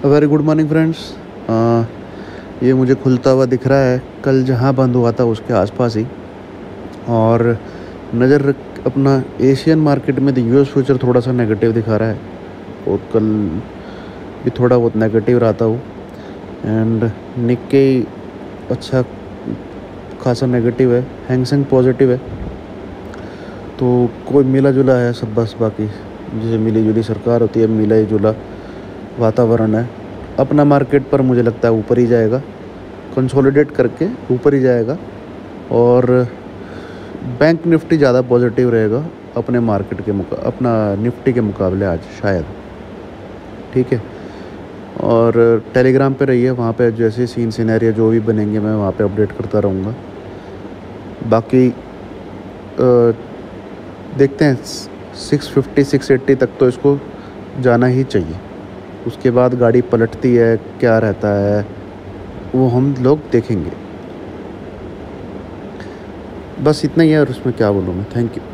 Very good morning friends. ये मुझे खुलता हुआ दिख रहा है, कल जहाँ बंद हुआ था उसके आसपास ही। और नज़र रख अपना एशियन मार्केट में तो यूएस फ्यूचर थोड़ा सा नेगेटिव दिखा रहा है, और कल भी थोड़ा बहुत नेगेटिव रहा था वो। एंड निक्के अच्छा खासा नेगेटिव है, हैंगसेंग पॉजिटिव है। तो कोई मिला जुला है सब, बस बाकी जैसे मिली जुली सरकार होती है, मिला जुला वातावरण है। अपना मार्केट पर मुझे लगता है ऊपर ही जाएगा, कंसोलिडेट करके ऊपर ही जाएगा। और बैंक निफ्टी ज़्यादा पॉजिटिव रहेगा अपने मार्केट के अपना निफ्टी के मुकाबले आज शायद। ठीक है, और टेलीग्राम पे रहिए, वहाँ पे जैसे सीन सिनेरियो जो भी बनेंगे मैं वहाँ पे अपडेट करता रहूँगा। बाकी देखते हैं 650 680 तक तो इसको जाना ही चाहिए। उसके बाद गाड़ी पलटती है क्या रहता है वो हम लोग देखेंगे। बस इतना ही है, और उसमें क्या बोलूँ मैं। Thank you.